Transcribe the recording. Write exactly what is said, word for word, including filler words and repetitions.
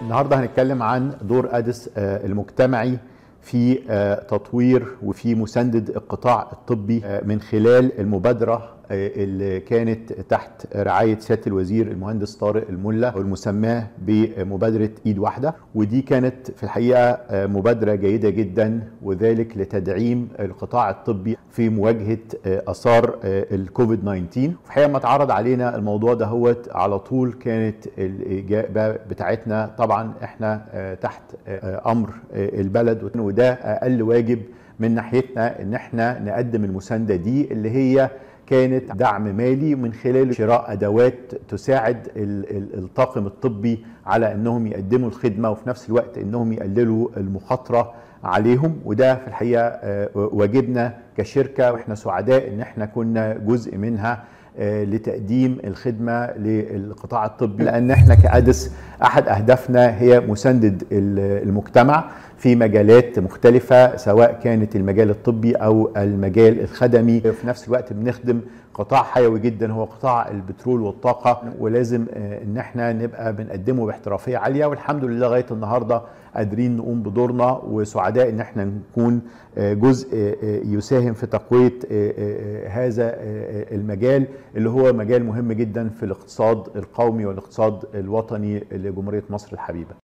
النهارده هنتكلم عن دور أديس المجتمعي في تطوير وفي مساندة القطاع الطبي من خلال المبادرة اللي كانت تحت رعاية سيادة الوزير المهندس طارق الملا والمسماه بمبادرة ايد واحدة، ودي كانت في الحقيقة مبادرة جيدة جدا، وذلك لتدعيم القطاع الطبي في مواجهة آثار الكوفيد تسعة عشر. في الحقيقة ما اتعرض علينا الموضوع ده هو على طول كانت الإجابة بتاعتنا طبعا احنا تحت أمر البلد، وده أقل واجب من ناحيتنا ان احنا نقدم المساندة دي اللي هي كانت دعم مالي من خلال شراء أدوات تساعد الطاقم الطبي على أنهم يقدموا الخدمة وفي نفس الوقت أنهم يقللوا المخاطرة عليهم. وده في الحقيقة واجبنا كشركة، وإحنا سعداء أن احنا كنا جزء منها لتقديم الخدمة للقطاع الطبي، لأن احنا كأديس أحد أهدافنا هي مساندة المجتمع في مجالات مختلفة، سواء كانت المجال الطبي أو المجال الخدمي. في نفس الوقت بنخدم قطاع حيوي جدا هو قطاع البترول والطاقة، ولازم ان احنا نبقى بنقدمه باحترافية عالية، والحمد لله لغاية النهاردة قادرين نقوم بدورنا، وسعداء ان احنا نكون جزء يساهم في تقوية هذا المجال اللي هو مجال مهم جدا في الاقتصاد القومي والاقتصاد الوطني لجمهورية مصر الحبيبة.